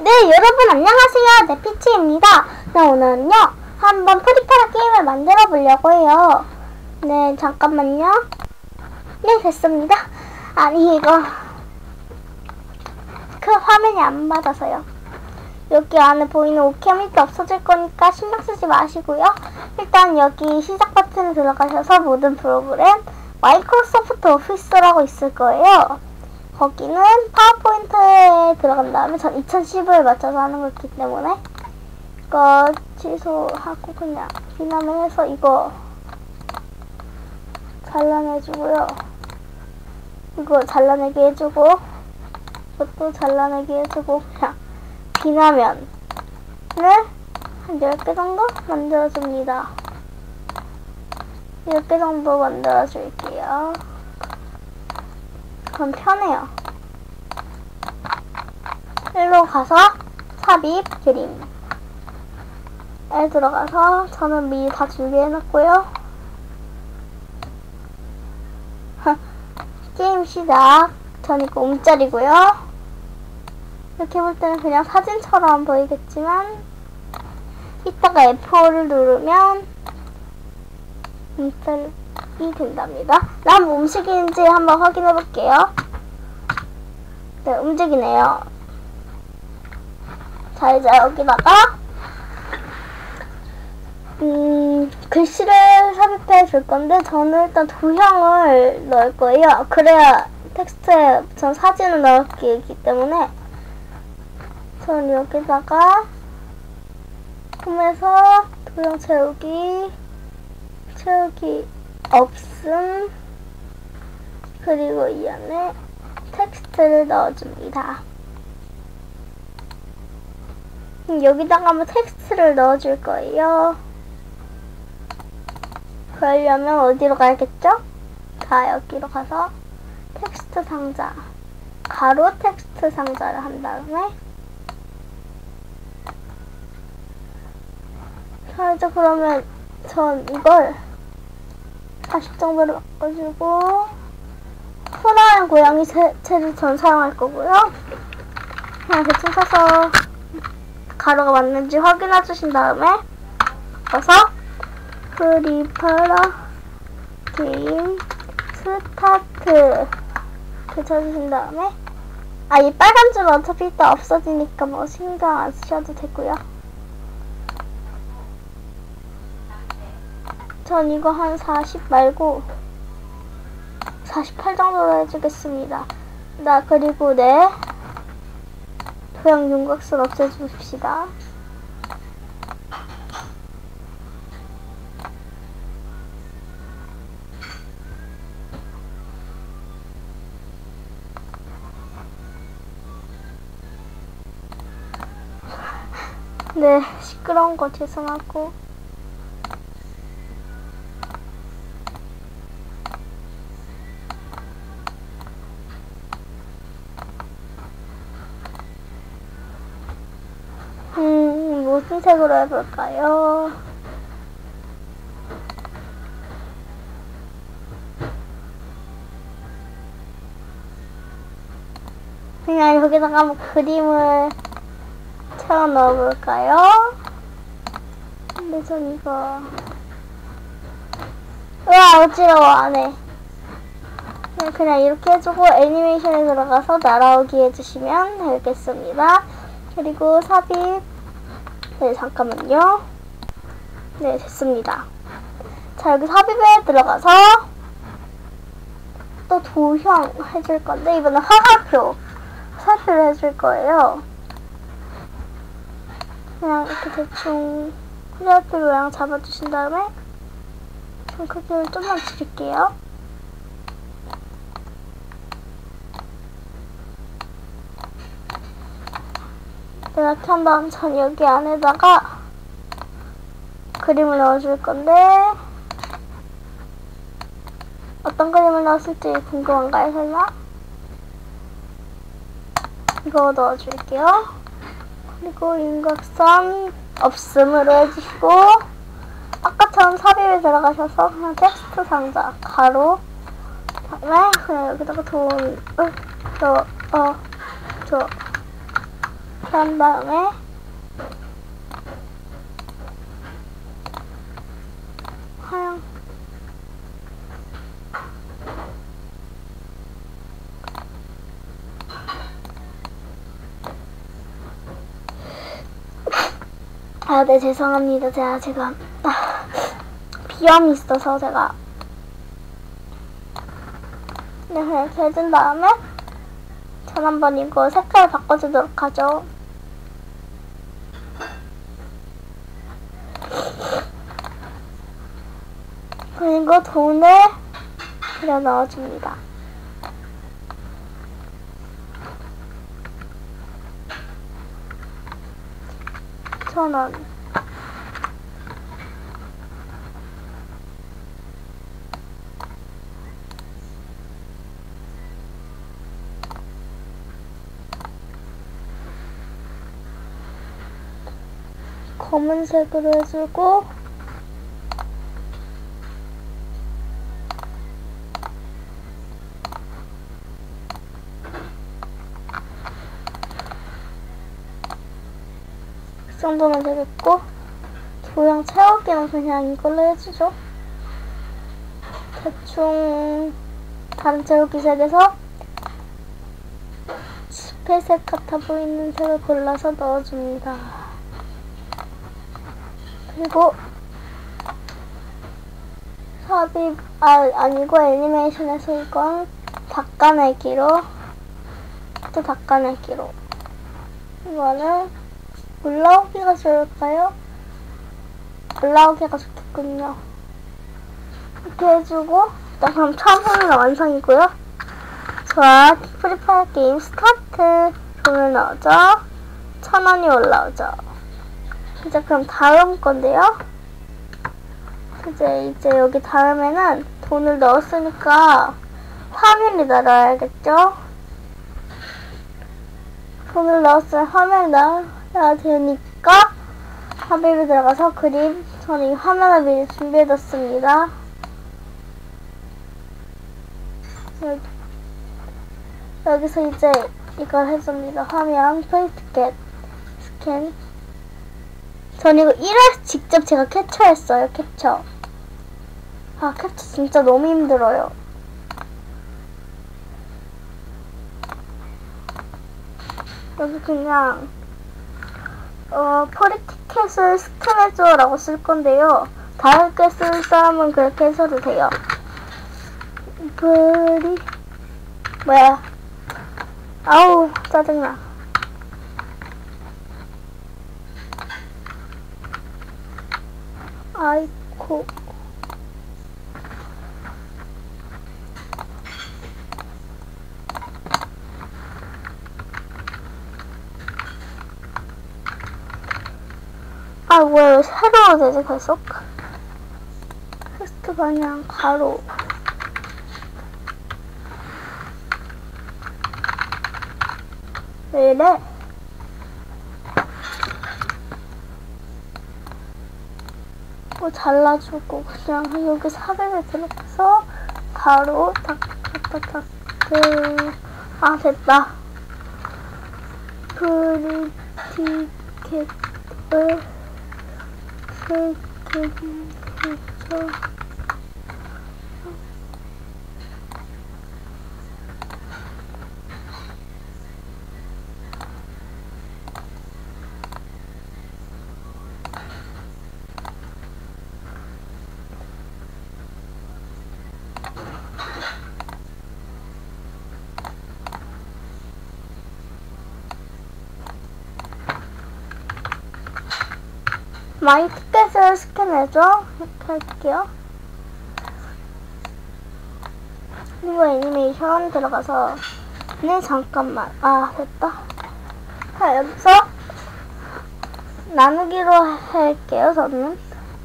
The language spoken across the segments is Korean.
네, 여러분 안녕하세요. 네, 피치입니다. 네, 오늘은요 한번 프리파라 게임을 만들어 보려고 해요. 네, 잠깐만요. 네, 됐습니다. 아니, 이거 그 화면이 안 맞아서요. 여기 안에 보이는 오케미도 없어질 거니까 신경 쓰지 마시고요. 일단 여기 시작 버튼에 들어가셔서 모든 프로그램 마이크로소프트 오피스라고 있을 거예요. 거기는 파워포인트에 들어간 다음에 전 2015에 맞춰서 하는 거기 때문에 이거 취소하고 그냥 비난을 해서 이거 잘라내주고요. 이거 잘라내기 해주고 이것도 잘라내기 해주고 그냥 비나면을 한 10개 정도 만들어줍니다. 10개 정도 만들어줄게요. 그럼 편해요. 일로 가서 삽입 그림에 들어가서 저는 미리 다 준비해놨고요. 게임 시작. 전 이거 움짤이고요. 이렇게 볼 때는 그냥 사진처럼 보이겠지만 이따가 F5를 누르면 움짤이 된답니다. 난 움직이는지 한번 확인해 볼게요. 네, 움직이네요. 자, 이제 여기다가 글씨를 삽입해 줄 건데 저는 일단 도형을 넣을 거예요. 그래야 텍스트에 전 사진을 넣기 때문에 전 여기다가 홈에서 도형 채우기 없음, 그리고 이 안에 텍스트를 넣어줍니다. 여기다가 한번 텍스트를 넣어줄 거예요. 그러려면 어디로 가야겠죠? 자, 여기로 가서 텍스트 상자, 가로 텍스트 상자를 한 다음에 자, 이제 그러면 전 이걸 40 정도로 바꿔주고 호랑이 고양이 채를 전 사용할 거고요. 그냥 대충 사서 가로가 맞는지 확인해 주신 다음에 넣어서 프리파라 게임 스타트 이렇게 쳐주신 다음에 이 빨간 줄은 어차피 이따 없어지니까 뭐 신경 안 쓰셔도 되고요. 전 이거 한 40 말고 48 정도로 해주겠습니다. 그리고 도형 윤곽선 없애줍시다. 네, 시끄러운 거 죄송하고 무슨 색으로 해볼까요? 그냥 여기다가 한번 그림을 채워 넣어볼까요? 근데 전 이거 어지러워 안해. 그냥 이렇게 해주고 애니메이션에 들어가서 날아오기 해주시면 되겠습니다. 그리고 삽입 잠깐만요. 네, 됐습니다. 자, 여기 삽입에 들어가서 또 도형 해줄 건데 이번엔 화살표 삽입을 해줄 거예요. 그냥 이렇게 대충 화살표 모양 잡아주신 다음에 좀 크기를 좀만 줄일게요. 이렇게 한 다음 전 여기 안에다가 그림을 넣어줄 건데 어떤 그림을 넣었을지 궁금한가요, 설마? 이거 넣어줄게요. 그리고 윤곽선 없음으로 해주시고 아까처럼 삽입에 들어가셔서 그냥 텍스트 상자 가로 다음에 그냥 여기다가 돈을 한 다음에 하얀 네, 죄송합니다. 제가 지금 비염이 있어서 제가 이렇게 해준 다음에 전 한번 이거 색깔을 바꿔주도록 하죠. 그리고 돈을 그려 넣어줍니다. 1,000원. 검은색으로 해주고 그 정도면 되겠고 도형 채우기는 그냥 이걸로 해주죠. 대충 다른 채우기 색에서 회색 같아 보이는 색을 골라서 넣어줍니다. 그리고 삽입 아니고 애니메이션에서 이건 닦아내기로 또 닦아내기로 이거는 올라오기가 좋을까요? 올라오기가 좋겠군요. 이렇게 해주고 일단 그럼 처음에는 완성이고요. 좋아, 프리파이어 게임 스타트. 돈을 넣어줘. 1,000원이 올라오죠. 이제 그럼 다음 건데요. 이제 여기 다음에는 돈을 넣었으니까 화면을 달아야겠죠. 돈을 넣었으면 화면을 넣어야 되니까 삽입에 들어가서 그림. 저는 이 화면을 미리 준비해뒀습니다. 여기서 이제 이걸 해줍니다. 화면 프린트 스캔. 전 이거 1회 직접 제가 캡처했어요. 캡처. 캡처 진짜 너무 힘들어요. 여기 그냥 포리티켓을 스캔해줘 라고 쓸 건데요. 다르게 쓸 사람은 그렇게 해서도 돼요. 아우 짜증나. 아이코. 왜 새로워 되지 계속? 텍스트 방향 가로. 왜 이래? 잘라주고 그냥 여기 삽입에 들어가서 바로 탁탁탁탁 됐다. 프리티켓을 스캔해서 마이 티켓을 스캔해줘. 이렇게 할게요. 그리고 애니메이션 들어가서 잠깐만. 됐다. 여기서 나누기로 할게요. 저는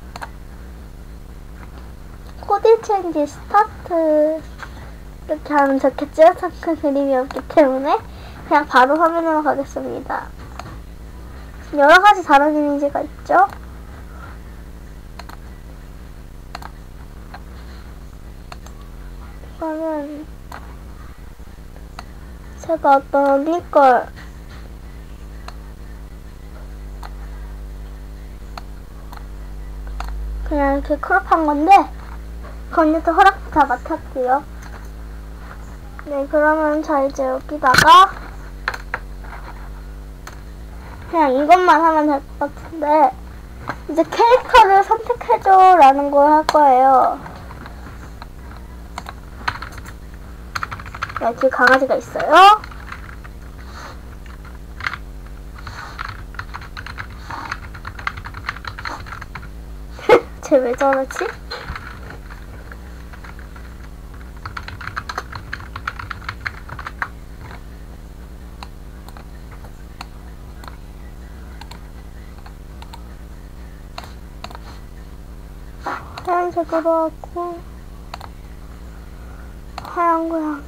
코디 체인지 스타트 이렇게 하면 좋겠지요? 잠깐 그림이 없기 때문에 그냥 바로 화면으로 가겠습니다. 여러가지 다른 이미지가 있죠? 이거는 제가 어떤 언니 걸 그냥 이렇게 크롭한 건데 건네도 허락 다 맡았고요. 네, 그러면 자 이제 여기다가 그냥 이것만 하면 될 것 같은데 이제 캐릭터를 선택해줘 라는 걸 할 거예요. 네, 뒤에 강아지가 있어요. 쟤 왜 저러지? 하얀색으로 하고 하얀 고양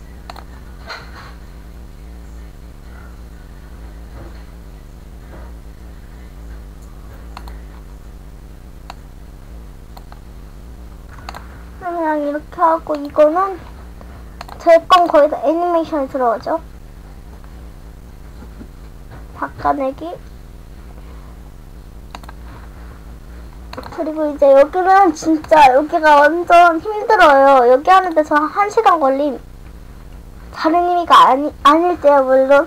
그냥 이렇게 하고 이거는 제 건 거의 다 애니메이션이 들어오죠. 바꿔내기. 그리고 이제 여기는 진짜 여기가 완전 힘들어요. 여기 하는데 저 1시간 걸림. 다른 의미가 아닐 때요 물론.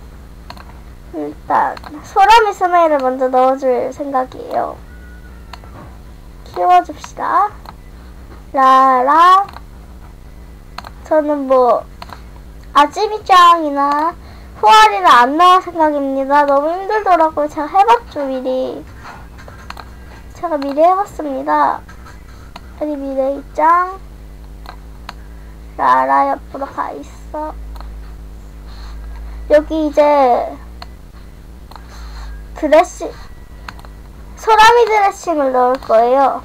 일단 소라미 스마일을 먼저 넣어줄 생각이에요. 키워줍시다. 라라. 저는 뭐 아지미짱이나 후아리는 안 나올 생각입니다. 너무 힘들더라고요. 제가 해봤죠 미리. 제가 미리 해봤습니다. 여기 미래이짱. 라라 옆으로 가있어. 여기 이제 소라미 드레싱을 넣을 거예요.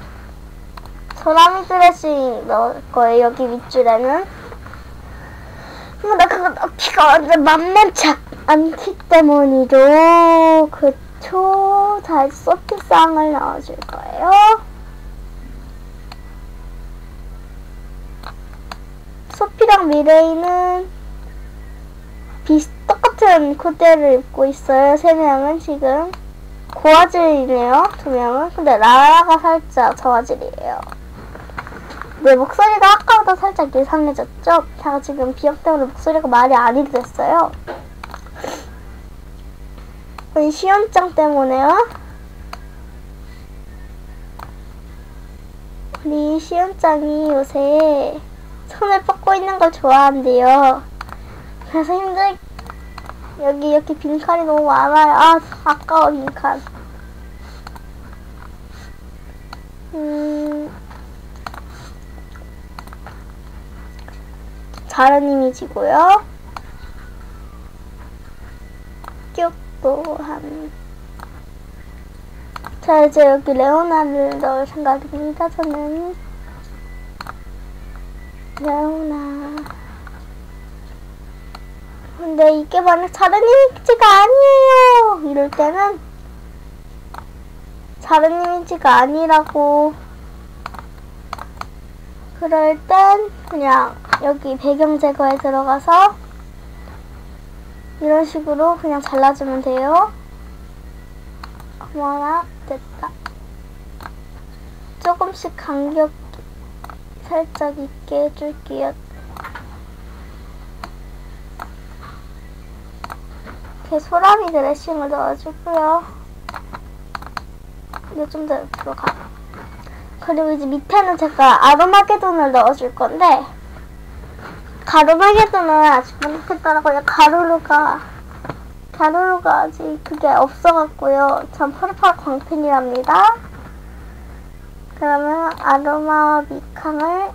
소라미 드레싱 넣을 거예요. 여기 밑줄에는. 근데 그거 넣기가 완전 만만치 않기 때문이죠. 그쵸? 자, 소피쌍을 넣어줄 거예요. 소피랑 미레이는 똑같은 코디를 입고 있어요. 3명은 지금. 고화질이네요. 2명은. 근데 라라가 살짝 저화질이에요. 네, 목소리가 아까보다 살짝 이상해졌죠? 제가 지금 비염 때문에 목소리가 말이 아니게 됐어요. 우리 시연짱 때문에요. 우리 시연짱이 요새 손을 뻗고 있는 걸 좋아한대요. 그래서 여기 이렇게 빈칸이 너무 많아요. 아, 아까워 빈칸. 다른 이미지고요. 큐또한. 자, 이제 여기 레오나를 넣을 생각입니다. 저는 레오나. 근데 이게 만약 다른 이미지가 아니에요 이럴 때는 다른 이미지가 아니라고 그럴 땐 그냥 여기 배경 제거에 들어가서 이런 식으로 그냥 잘라주면 돼요. 어머나, 됐다. 조금씩 간격 살짝 있게 해줄게요. 이렇게 소라미 드레싱을 넣어주고요. 이거 좀 더 옆으로 가. 그리고 이제 밑에는 제가 아로마게돈을 넣어줄 건데 가루마게돈은 아직 못 넣겠더라고요. 가루루가 아직 그게 없어갖고요. 전 펄펄 광팬이랍니다. 그러면 아로마와 미캉을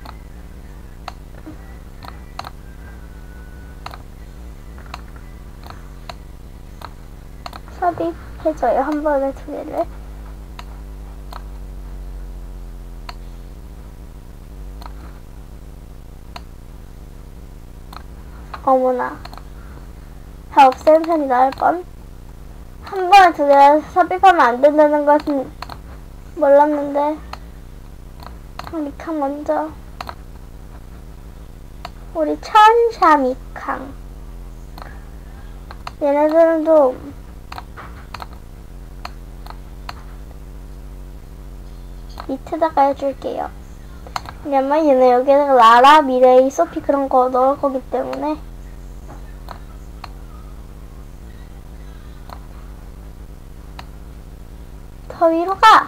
삽입해줘요. 한 번에 2개를. 어머나, 다 없애는 편이 나을 뻔. 한 번에 2개 삽입하면 안 된다는 것은 몰랐는데. 미캉 먼저. 우리 천샤 미캉. 얘네들도 밑에다가 해줄게요. 왜냐면 얘는 여기에다가 라라, 미레이, 소피 그런 거 넣을 거기 때문에. 더 위로 가!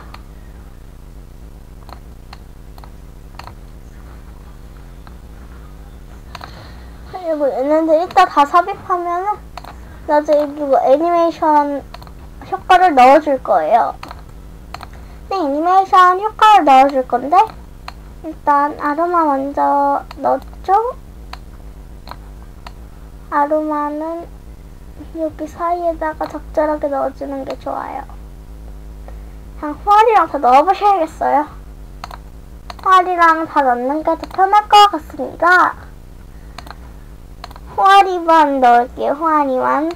그리고 얘네들 이따 다 삽입하면은 나중에 이거 애니메이션 효과를 넣어줄 거예요. 네, 애니메이션 효과를 넣어줄 건데 일단 아로마 먼저 넣었죠? 아로마는 여기 사이에다가 적절하게 넣어주는 게 좋아요. 그냥 후알이랑 다 넣어보셔야겠어요. 후알이랑 다 넣는 게 더 편할 것 같습니다. 후알이만 넣을게요. 후알이만.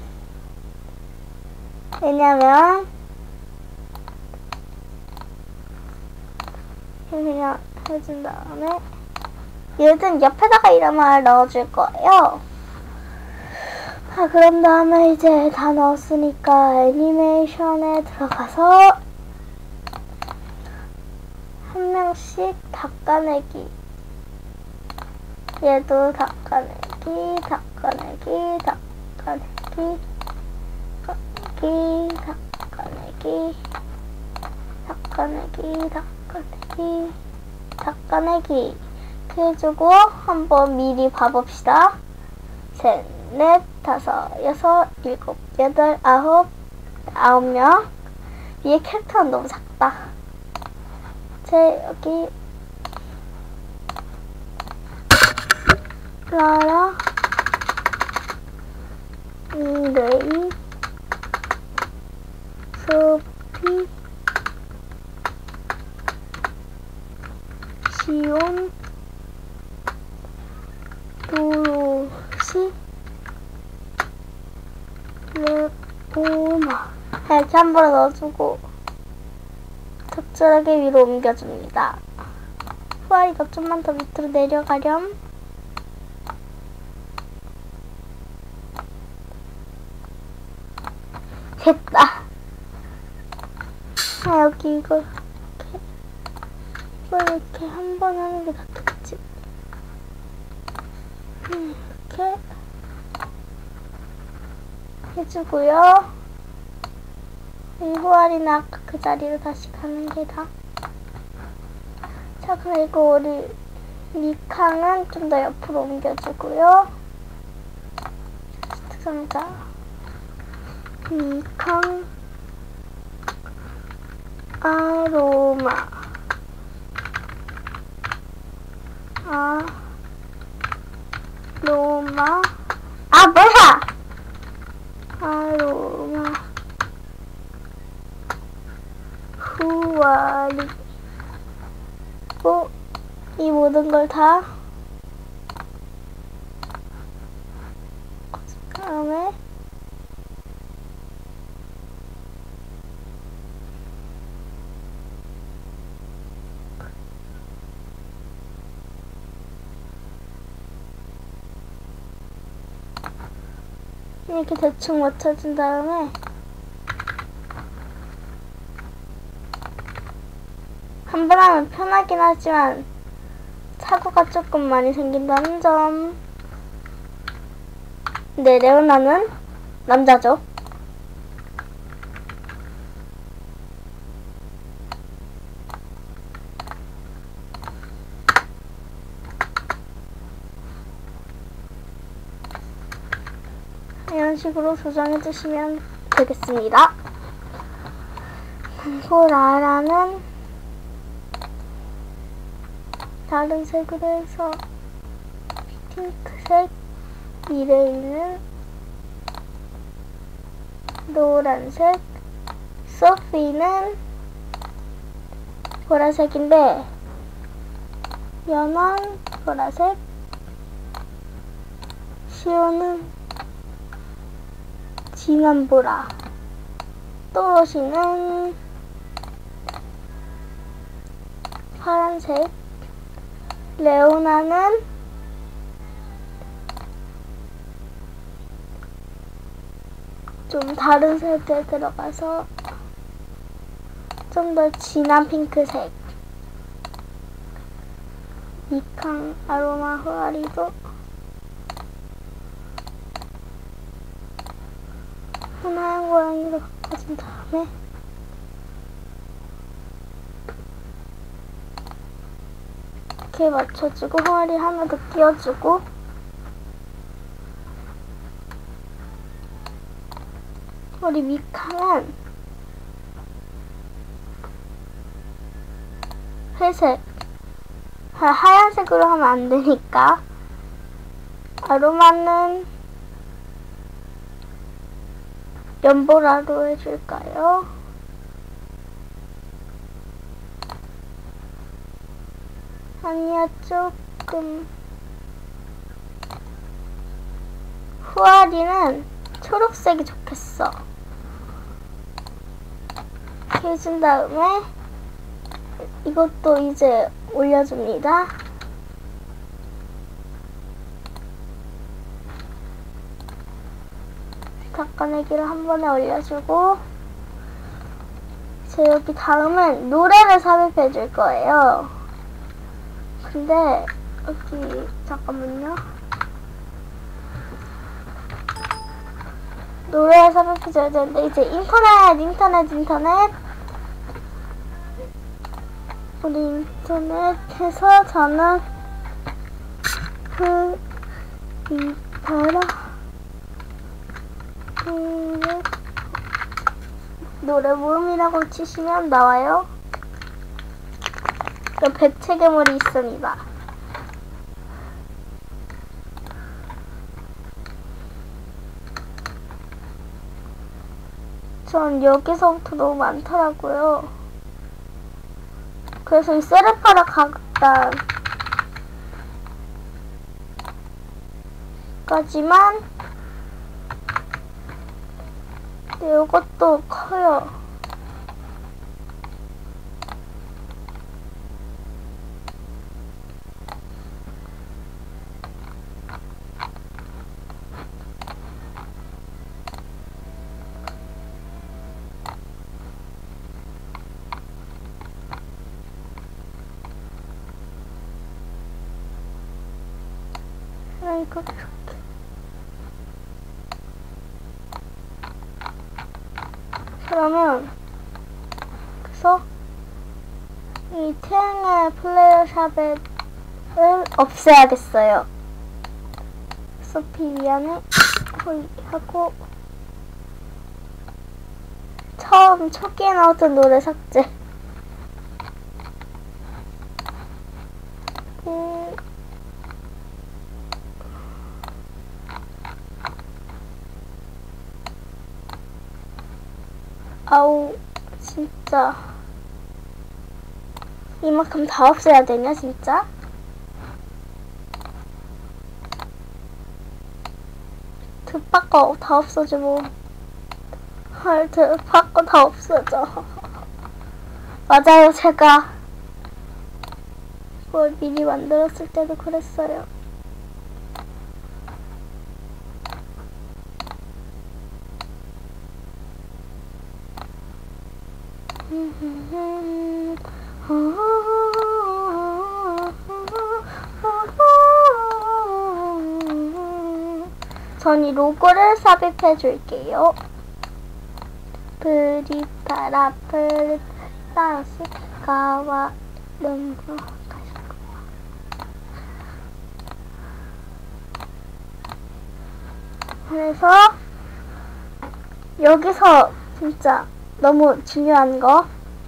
왜냐면 그냥 해준 다음에 얘는 옆에다가 이름을 넣어줄 거예요. 자, 그런 다음에 이제 다 넣었으니까 애니메이션에 들어가서 한 명씩 닦아내기. 얘도 닦아내기, 닦아내기, 닦아내기, 닦아내기, 닦아내기, 닦아내기, 닦아내기, 닦아내기. 해주고 한번 미리 봐봅시다. 셋, 넷, 다섯, 여섯, 일곱, 여덟, 아홉 명. 위에 캐릭터는 너무 작다. 제 여기 라라, 미레이, 소피, 시온, 도로시, 레오마. 이렇게 한 번에 넣어주고 적절하게 위로 옮겨줍니다. 후아이가 좀만 더 밑으로 내려가렴. 됐다. 아, 여기 이걸 이렇게 한 번 하는 게 낫겠지. 이렇게 해주고요. 이 후알이는 아까 그 자리로 다시 가는 게 다. 자, 그리고 우리 미캉은 좀 더 옆으로 옮겨주고요. 상자 미캉, 아로마, 아로마, 아 뭐야! 아로마, 후아리. 이 모든 걸 다 다음에 이렇게 대충 맞춰준 다음에 한 번 하면 편하긴 하지만 사고가 조금 많이 생긴다는 점. 네, 레오나는 남자죠. 이런 식으로 조정해 주시면 되겠습니다. 그리고 라라는 다른 색으로 해서 핑크색, 미레이는 노란색, 소피는 보라색인데 연한 보라색, 시오는 진한 보라, 또로시는 파란색, 레오나는 좀 다른 색에 들어가서 좀 더 진한 핑크색, 미캉 아로마 후아리도 하얀 고양이로 바꿔준 다음에 이렇게 맞춰주고 후아리 하나 더 끼워주고 우리 미캉은 회색 하얀색으로 하면 안 되니까 아로마는 연보라로 해줄까요? 아니야, 조금. 후아리는 초록색이 좋겠어. 이렇게 해준 다음에 이것도 이제 올려줍니다. 닦아내기를 한 번에 올려주고 이제 여기 다음은 노래를 삽입해 줄 거예요. 근데 여기 잠깐만요. 노래를 삽입해 줘야 되는데 이제 인터넷 우리 인터넷에서 저는 노래 모음이라고 치시면 나와요. 백체괴물이 있습니다. 전 여기서부터 너무 많더라고요. 그래서 이 세르파라 각단까지만 이것도 커요. 이거 이렇게. 그러면 그래서 이 태양의 플레이어 샵을 없애야겠어요. 소피 미안해 하고 처음 초기에 나왔던 노래 삭제. 아우 진짜 이만큼 다 없애야 되냐 진짜? 드바꺼 다 없어져 뭐. 헐 드바꺼 다 없어져. 맞아요, 제가 뭘 미리 만들었을 때도 그랬어요. 전 이 로고를 삽입해 줄게요. 프리타라 프리타라시 가와 름브. 그래서 여기서 진짜 너무 중요한 거.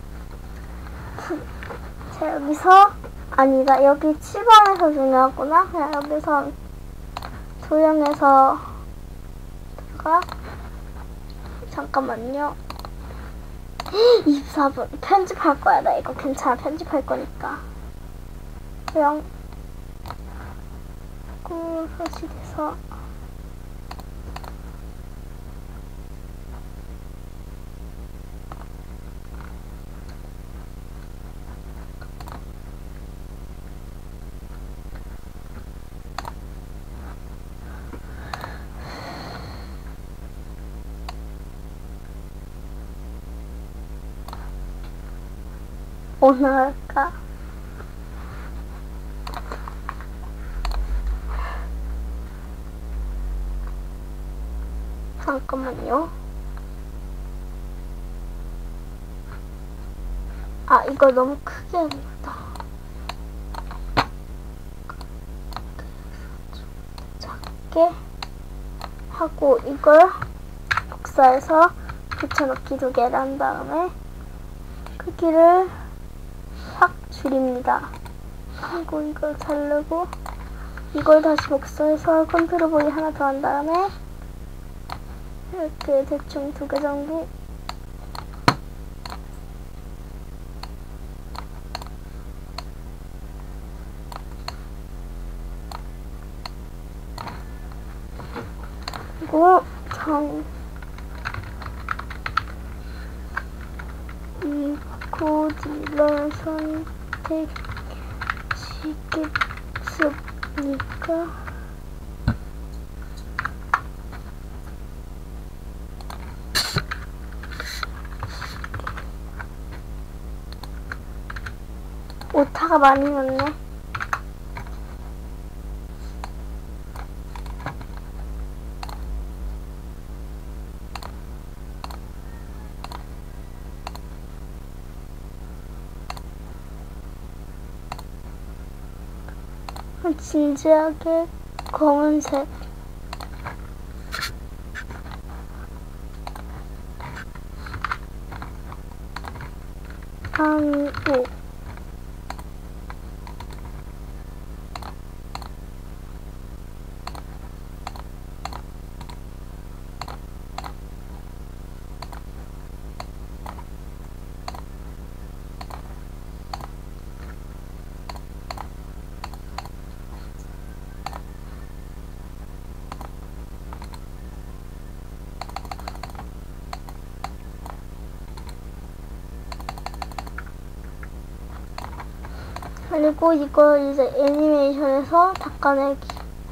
자, 여기서 아니다. 여기 7번에서 중요하구나. 그냥 여기서 조용해서 잠깐만요. 24분 편집할 거야. 나 이거 괜찮아. 편집할 거니까. 그냥 설치돼서 오늘 할까? 잠깐만요. 아, 이거 너무 크게 했다. 작게 하고 이걸 복사해서 붙여넣기 2개를 한 다음에 크기를 확 줄입니다. 그리고 이걸 자르고 이걸 다시 복사해서 컨트롤 V 하나 더 한 다음에 이렇게 대충 2개 정도 그리고 이 코디를 선택시켰으니까 오타가 많이 났네. 진지하게 검은색 아니고 그리고 이걸 이제 애니메이션에서 닦아내기.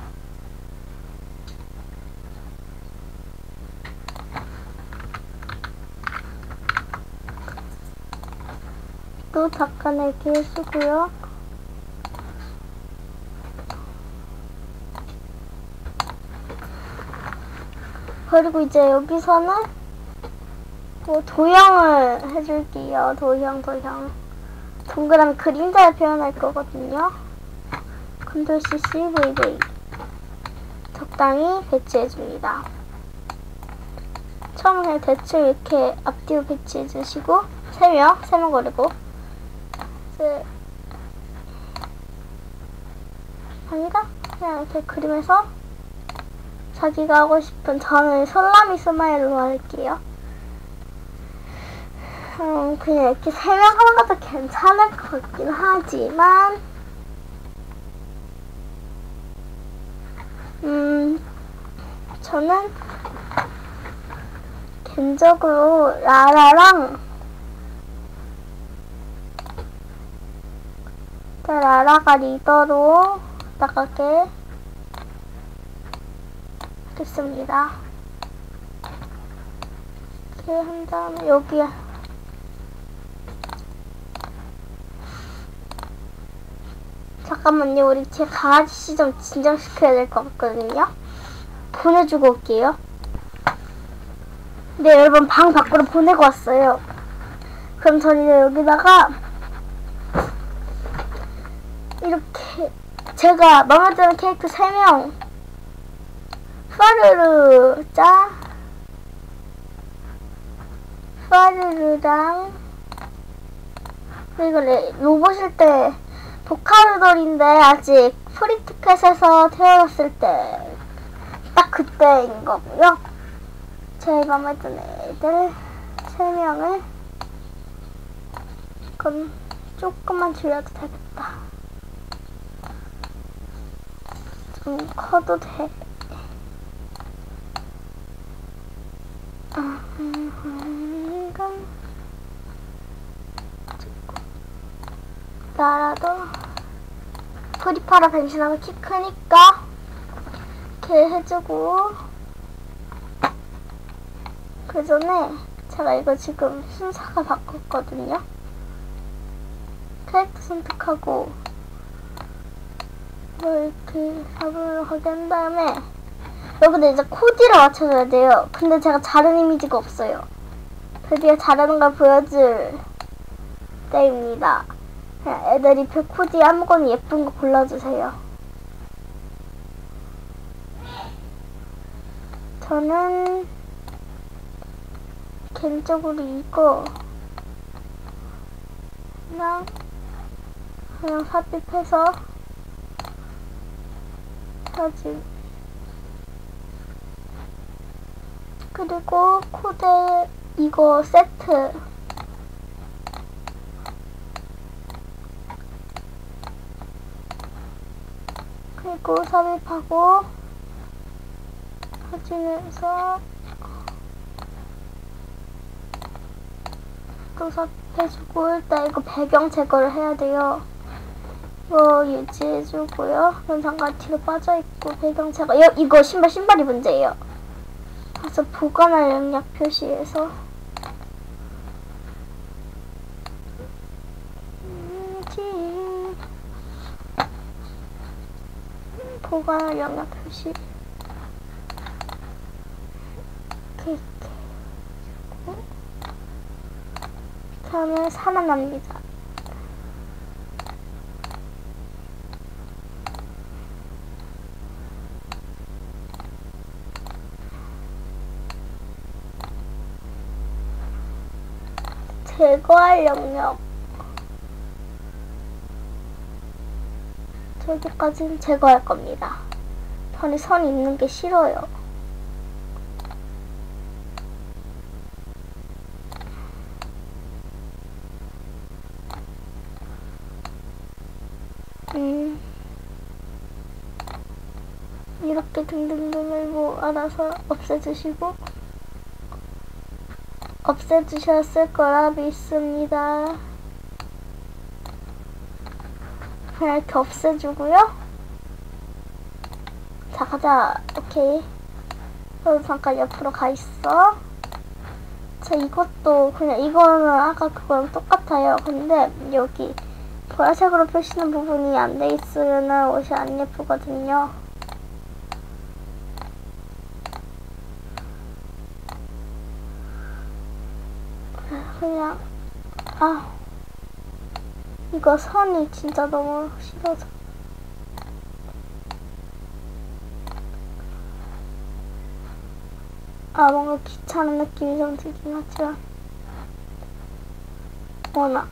또 닦아내기 쓰고요. 그리고 이제 여기서는 뭐 도형을 해줄게요. 도형. 동그라미 그림자를 표현할 거거든요. 컨트롤 C, CVV 적당히 배치해줍니다. 처음에 그냥 대충 이렇게 앞뒤로 배치해주시고 3명 거리고 이제 아니다. 그냥 이렇게 그림에서 자기가 하고 싶은 저는 솔라미 스마일로 할게요. 그냥 이렇게 3명 하는 것도 괜찮을 것 같긴 하지만 저는 개인적으로 라라가 리더로 나가게 하겠습니다. 이렇게 한 다음에 여기에 잠깐만요. 우리 제 강아지씨 좀 진정시켜야 될 것 같거든요. 보내주고 올게요. 네, 여러분 방 밖으로 보내고 왔어요. 그럼 저는 이제 여기다가 이렇게 제가 마음에 드는 캐릭터 3명 파르르랑 그리고 로봇일 때 보카르돌인데 아직 프리티켓에서 태어났을 때 딱 그때인 거고요. 제일 마음에 드는 애들 3명을 그럼 조금만 줄여도 되겠다. 좀 커도 돼. 나라도 프리파라 변신하면 키 크니까 이렇게 해주고 그 전에 제가 이거 지금 순서가 바꿨거든요. 캐릭터 선택하고 뭐 이렇게 잡으러 가게 한 다음에 여기다 이제 코디를 맞춰줘야 돼요. 근데 제가 자른 이미지가 없어요. 드디어 자르는 걸 보여줄 때입니다. 그냥 애드리프 코디 아무거나 예쁜 거 골라주세요. 저는 개인적으로 이거 그냥 삽입해서 사진, 그리고 코드 이거 세트, 그리고 삽입하고 사진에서 또 삽입해주고, 일단 이거 배경 제거를 해야 돼요. 이거 유지해주고요. 영상과 뒤로 빠져있고 배경 제거. 이거 신발이 문제예요. 그래서 보관할 영역 표시에서 보관할 영역 표시 이렇게 하면 살아납니다. 제거할 영역 저기까지는 제거할 겁니다. 저는 선 있는 게 싫어요. 이렇게 등등등을 뭐 알아서 없애주시고 없애주셨을 거라 믿습니다. 그냥 이렇게 없애주고요. 자, 가자. 오케이. 너 잠깐 옆으로 가 있어. 자, 이것도 그냥 이거는 아까 그거랑 똑같아요. 근데 여기 보라색으로 표시는 부분이 안 돼 있으면 옷이 안 예쁘거든요. 그냥 이거 선이 진짜 너무 싫어서 뭔가 귀찮은 느낌이 좀 들긴 하지만 워낙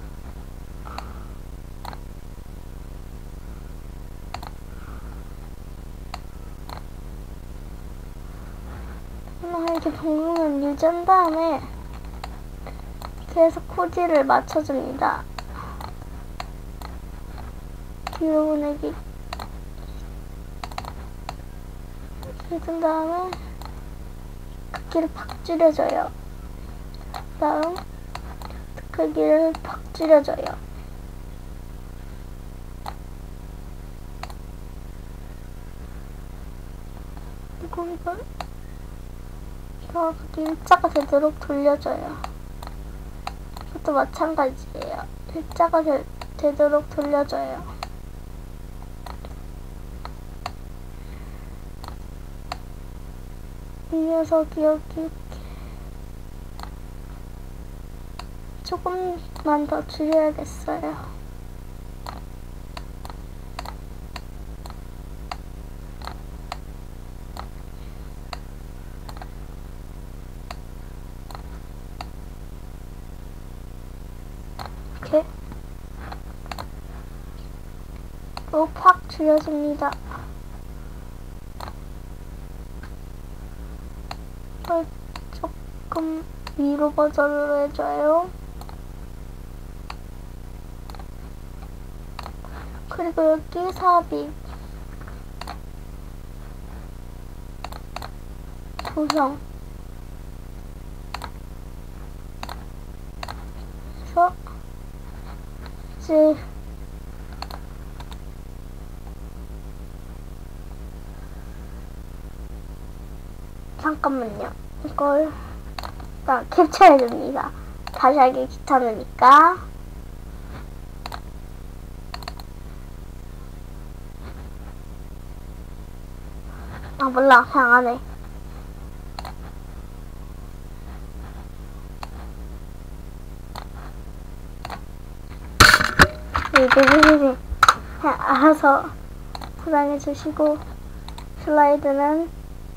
이렇게 벙벙을 유지한 다음에 계속 코디를 맞춰줍니다. 뒤로 보내기 해준 다음에 크기를 팍 줄여줘요. 다음 크기를 팍 줄여줘요. 그리고 이걸 정확하게 일자가 되도록 돌려줘요. 이것도 마찬가지예요. 일자가 되도록 돌려줘요. 이 녀석이 여기 이렇게 조금만 더 줄여야겠어요. 이렇게 또 팍 줄여줍니다. 조금 위로 버전으로 해줘요. 그리고 여기 삽입 도형 그래서 이제 잠깐만요. 이걸 일단 캡처해줍니다. 다시 하기 귀찮으니까. 아 몰라, 그냥 안 해. 그냥 알아서 저장해 주시고, 슬라이드는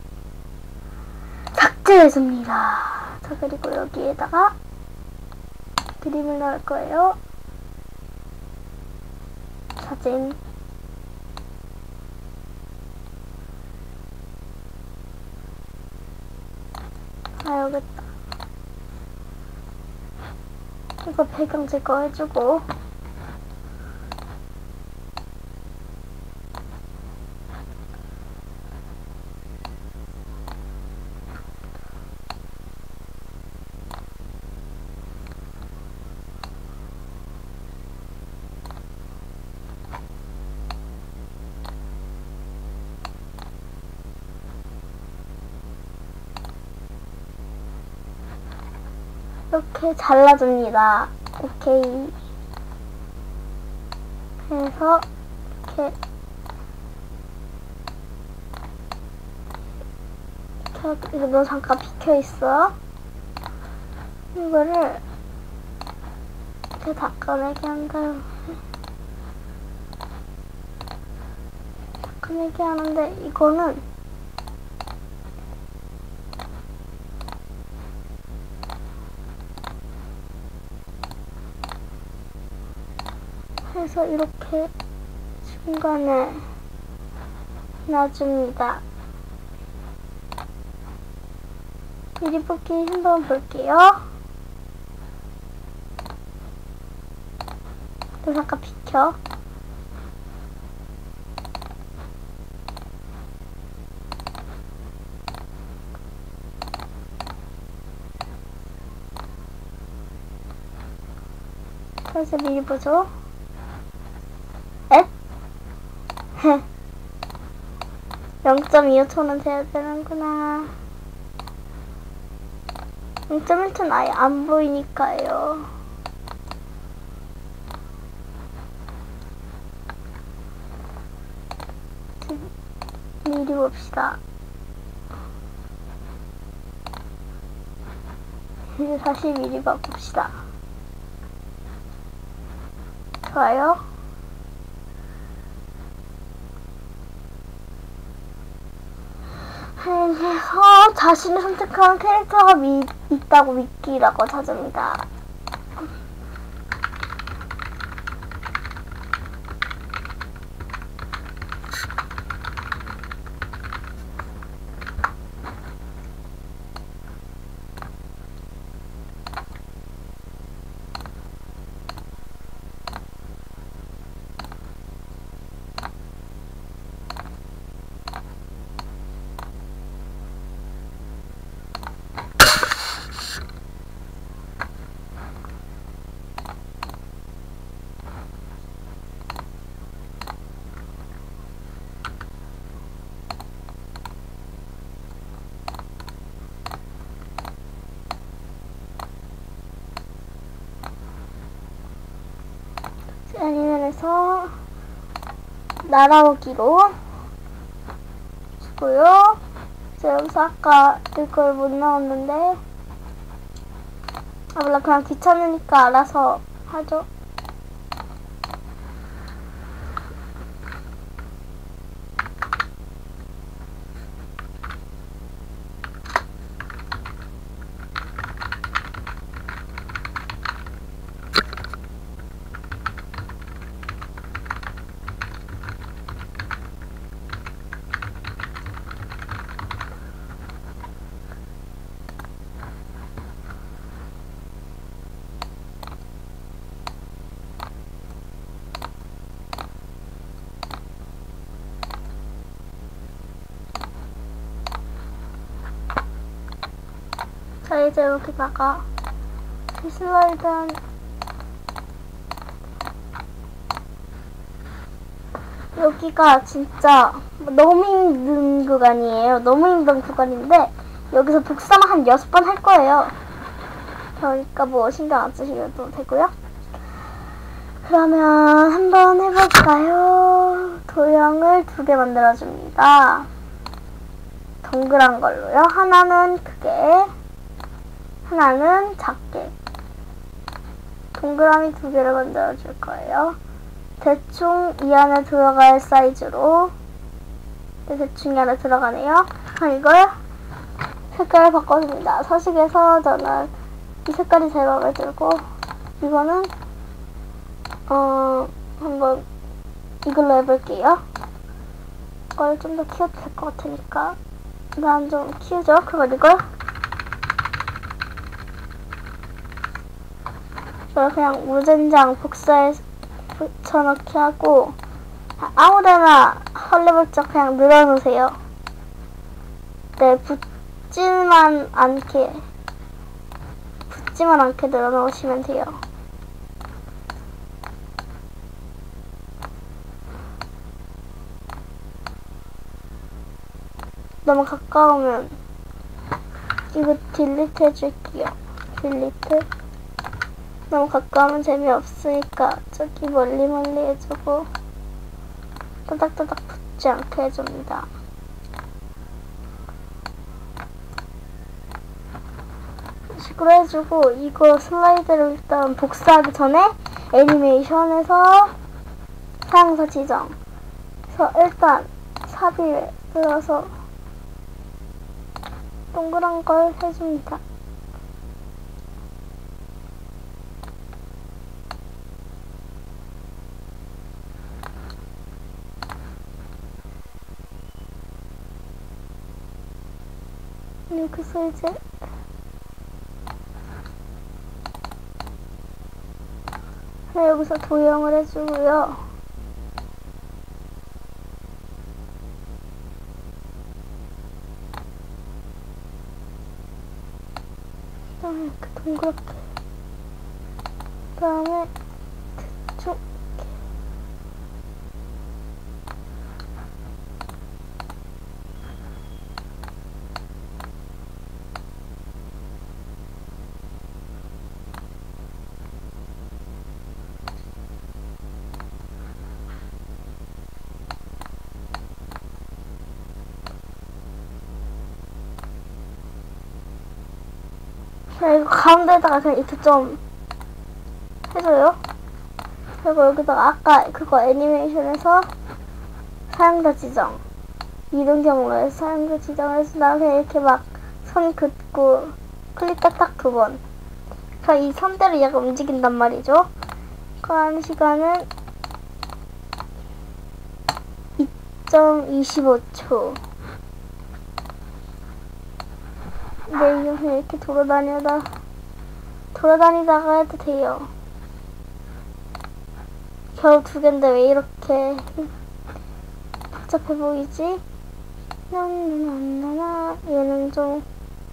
삭제해줍니다. 자, 그리고 여기에다가 그림을 넣을 거예요. 사진. 아, 여기 있다. 이거 배경 제거해주고, 이렇게 잘라줍니다. 오케이. 그래서 이렇게 이거 너 잠깐 비켜있어. 이거를 이렇게 닦아내기 한 다음에 닦아내기 하는데, 이거는 해서 이렇게 중간에 놔줍니다. 미리 뽑기 한번 볼게요. 너 잠깐 비켜. 다시 미리 보죠. 0.25초는 돼야 되는구나. 0.1초는 아예 안 보이니까요. 미리 봅시다. 이제 다시 미리 봐봅시다. 좋아요. 그래서 자신이 선택한 캐릭터가 있다고 믿기라고 찾습니다. 애니메이션에서 날아오기로 주고요. 여기서 아까 이걸 못 넣었는데, 아 몰라, 그냥 귀찮으니까 알아서 하죠. 자, 이제 여기다가 이 슬라이드는 여기가 진짜 너무 힘든 구간이에요. 너무 힘든 구간인데 여기서 복사만 한 6번 할 거예요. 그러니까 뭐 신경 안 쓰셔도 되고요. 그러면 한번 해볼까요? 도형을 2개 만들어줍니다. 동그란 걸로요. 하나는 크게, 하나는 작게. 동그라미 2개를 만들어 줄 거예요. 대충 이 안에 들어갈 사이즈로. 네, 대충 이 안에 들어가네요. 그럼 이걸 색깔을 바꿔줍니다. 서식에서 저는 이 색깔이 제일 마음에 들고, 이거는 한번 이걸로 해볼게요. 이걸 좀 더 키워도 될 것 같으니까 난 좀 키우죠. 그걸 이걸 그냥 무젠장 복사에 붙여넣기 하고 아무데나 헐레벌떡 그냥 늘어놓으세요. 네, 붙지만 않게 늘어놓으시면 돼요. 너무 가까우면 이거 딜리트 해줄게요. 딜리트. 너무 가까우면 재미없으니까 저기 멀리 해주고 따닥따닥 붙지 않게 해줍니다. 이런 식으로 해주고, 이거 슬라이드를 일단 복사하기 전에 애니메이션에서 사용자 지정. 그래서 일단 삽입을 눌러서 동그란 걸 해줍니다. 여기서 이제 여기서 도형을 해주고요. 그다음에 이렇게 동그랗게, 그다음에 대충 이거 가운데에다가 그냥 이렇게 좀 해줘요. 그리고 여기다가 아까 그거 애니메이션에서 사용자 지정, 이동 경로에서 사용자 지정해서 나 그냥 이렇게 막 선 긋고 클릭 딱딱 2번. 그럼 이 선대로 얘가 움직인단 말이죠. 그 하는 시간은 2.25초. 네, 이거 그냥 이렇게 돌아다니다가 해도 돼요. 겨우 2개인데 왜 이렇게 복잡해 보이지? 얘는 좀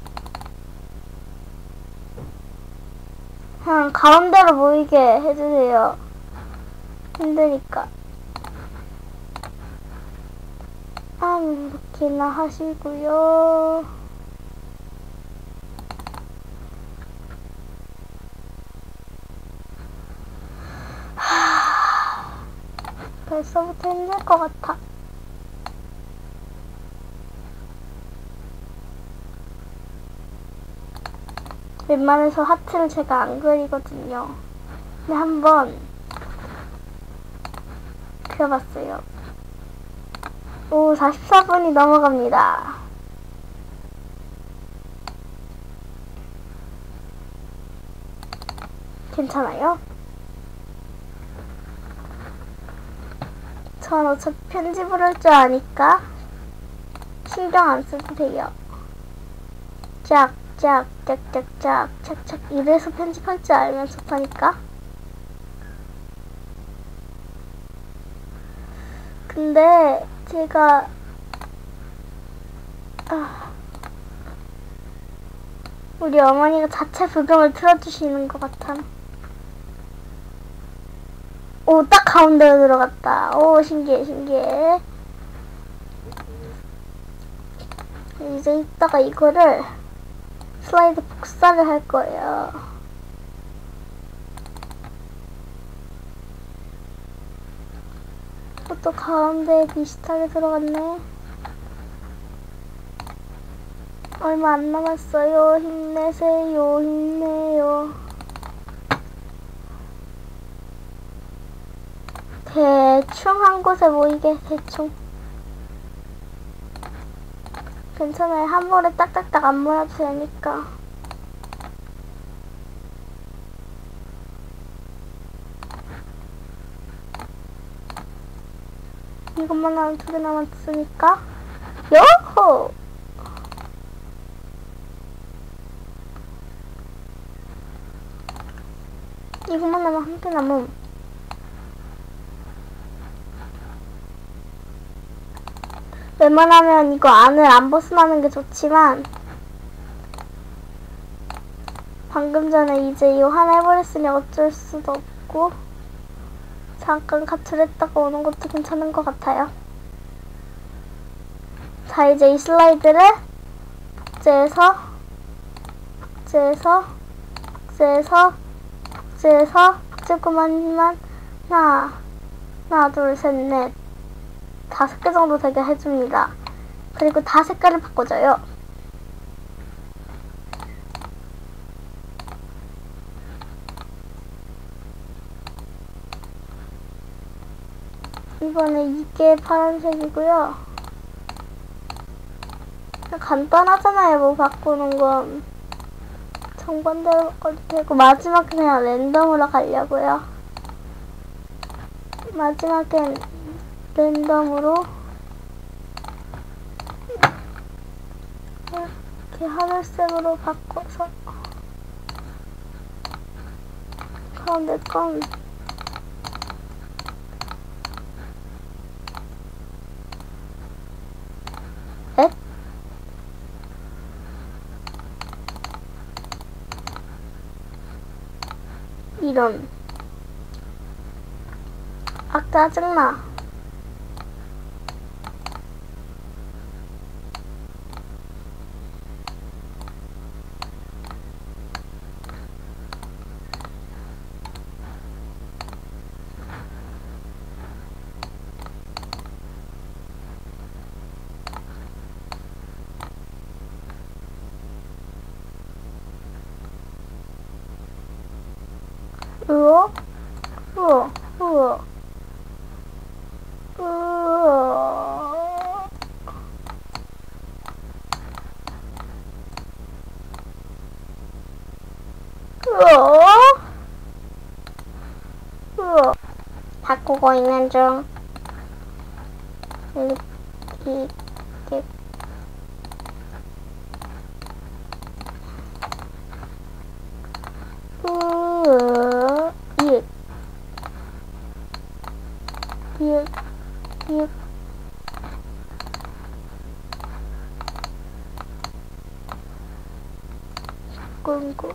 그냥 가운데로 보이게 해주세요. 힘드니까. 이렇게나 하시고요. 벌써부터 힘들 것 같아. 웬만해서 하트를 제가 안 그리거든요. 근데 한번 그려봤어요. 오, 44분이 넘어갑니다. 괜찮아요? 전 어차피 편집을 할 줄 아니까 신경 안 써도 돼요. 짝짝짝짝짝 착착 이래서 편집할 줄 알면 좋다니까. 근데 제가 우리 어머니가 자체 불금을 틀어주시는 것 같아. 오, 딱 가운데로 들어갔다. 오, 신기해. 이제 이따가 이거를 슬라이드 복사를 할 거예요. 또 가운데에 비슷하게 들어갔네. 얼마 안 남았어요. 힘내세요. 힘내요. 대충 한 곳에 모이게. 대충. 괜찮아요. 한 번에 딱딱딱 안 모여도 되니까. 이것만 하면 2개 남았으니까. 요호! 이것만 하면 1개 남음. 웬만하면 이거 안을 안 벗어나는 게 좋지만 방금 전에 이제 이거 하나 해버렸으니 어쩔 수도 없고 잠깐 가출했다가 오는 것도 괜찮은 것 같아요. 자, 이제 이 슬라이드를 복제해서 하나, 둘, 셋, 넷 5개 정도 되게 해줍니다. 그리고 다 색깔을 바꿔줘요. 이번에 이게 파란색이고요. 간단하잖아요. 뭐 바꾸는 건 정반대로 바꿔도 되고. 마지막에 그냥 랜덤으로 가려고요. 마지막엔 랜덤으로 이렇게 하늘색으로 바꿔서 가운데 건 앱? 이런. 아, 짜증나. 우와, 우와, 우와, 우와. 우와, 우와. 바꾸고 있는 중. 이렇게. 끊고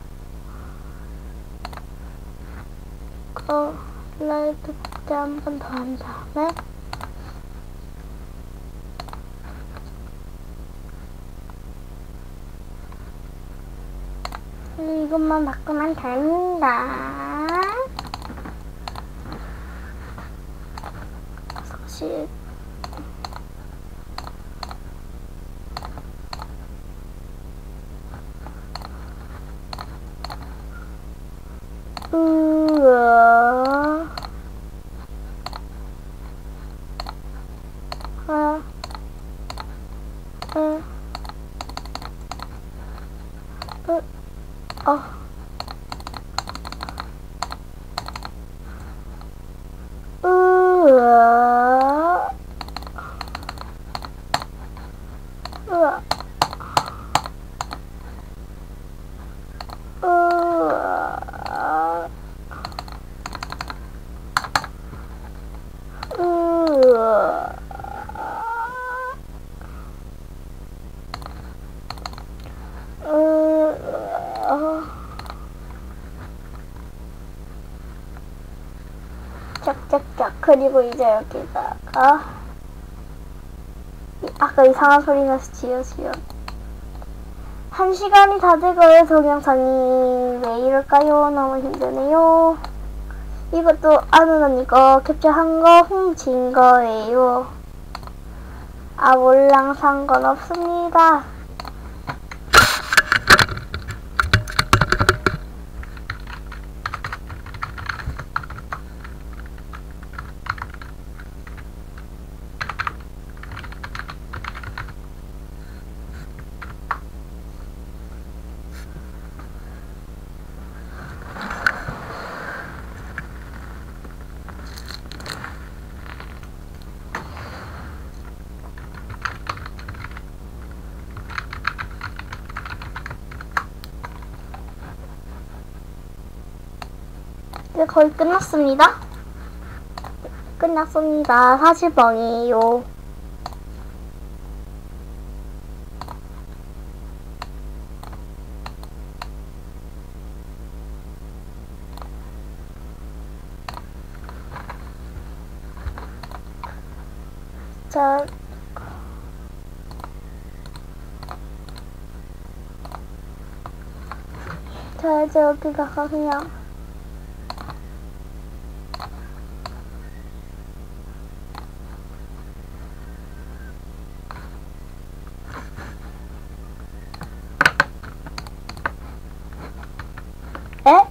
슬라이드 복제 한 번 더 한 다음에 이것만 바꾸면 됩니다. 사실 짝짝짝. 그리고 이제 여기다가 아까 이상한 소리 나서 지어지요. 1시간이 다 돼가요. 동영상이 왜 이럴까요? 너무 힘드네요. 이것도 아는 언니가 캡처한 거 훔친 거예요. 아, 몰랑 상관없습니다. 이제 거의 끝났습니다. 끝났습니다. 사실뻥이에요. 자, 이제 여기다가 그냥 에?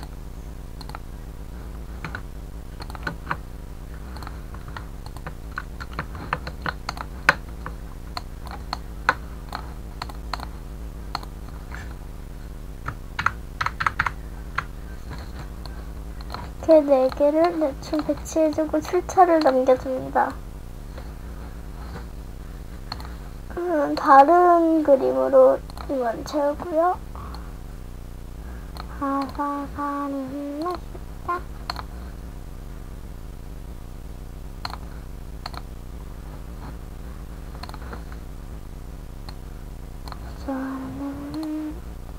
이렇게 4개를 대충 배치해주고 출처를 남겨줍니다. 다른 그림으로 이건 채우고요. 아사가는 맛있다. 저는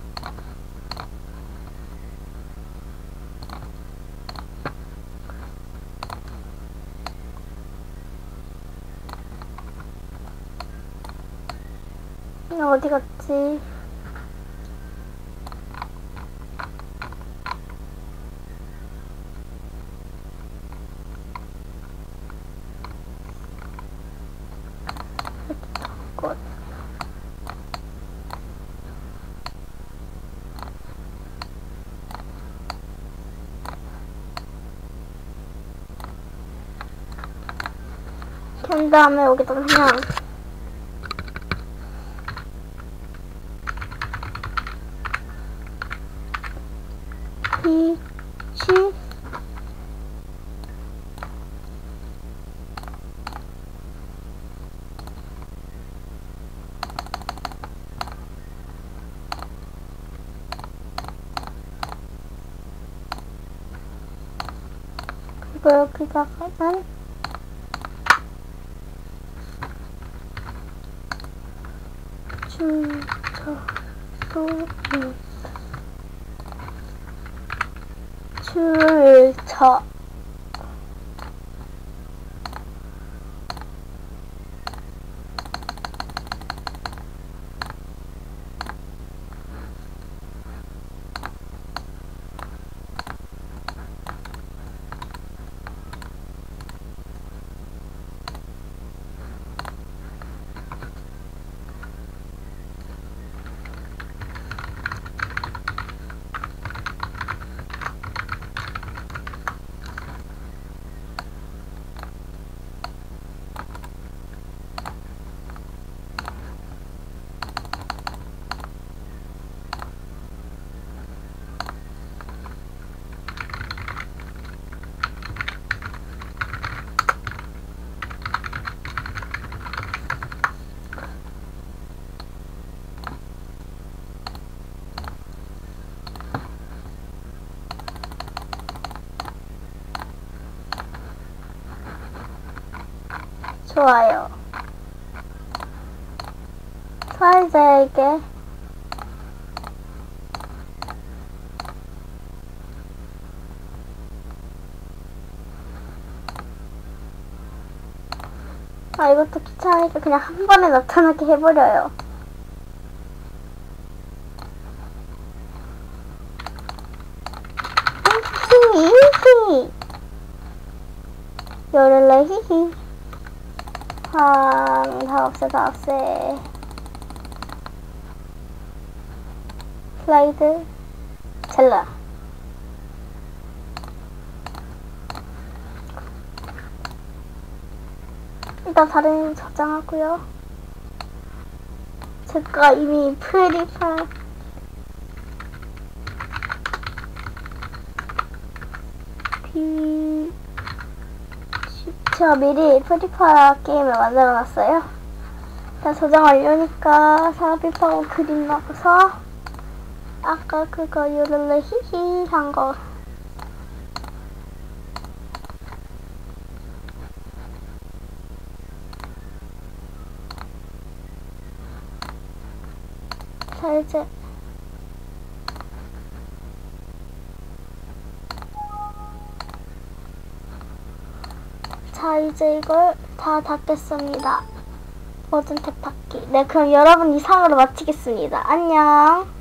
어디 갔지? 꽃. 그 다음에 여기다 그냥 빛이 그리고 여기다가는 출처 좋아요. 사이즈에게 이것도 귀찮으니까 그냥 한 번에 나타나게 해버려요. 히히 요를레 히히 다 없애 슬라이드 젤라 일단 다른 저장하고요. 제가 이미 프리파 제가 미리 프리파 게임을 만들어놨어요. 일단 저장 완료니까 삽입하고 그림 넣어서 아까 그거 요를레 히히 한거 자, 이제 이걸 다 닫겠습니다. 모든 탭 닫기. 네, 그럼 여러분 이상으로 마치겠습니다. 안녕.